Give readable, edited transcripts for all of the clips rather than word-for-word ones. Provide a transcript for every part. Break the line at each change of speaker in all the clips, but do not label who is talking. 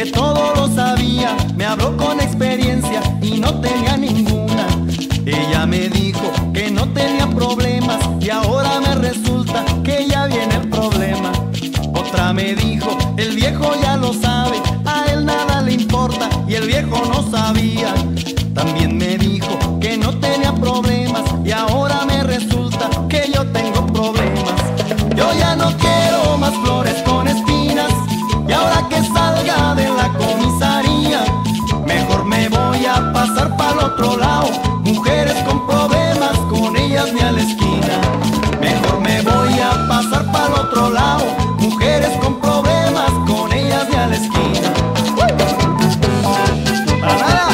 todo lo sabía, me habló con experiencia y no tenía ninguna. Ella me dijo que no tenía problemas y ahora me resulta que ya viene el problema. Otra me dijo, el viejo ya lo sabe, a él nada le importa y el viejo no sabía. También me dijo que no tenía problemas y ahora me resulta que yo tengo problemas. Yo ya no quiero más flores con espinas y ahora que salga de la comisaría, mejor me voy a pasar para el otro lado. Mujeres con problemas, con ellas ni a la esquina. Mejor me voy a pasar para el otro lado. Mujeres con problemas, con ellas ni a la esquina. ¡Para nada!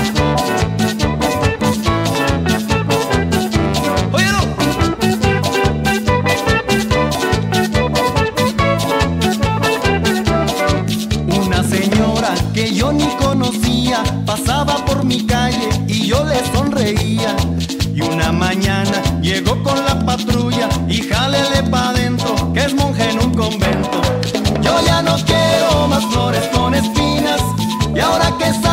¡Óyelo! Una señora que yo ni conocía pasaba por mi calle y yo le sonreía. Y una mañana llegó con la patrulla y jálele pa' dentro, que es monje en un convento. Yo ya no quiero más flores con espinas y ahora que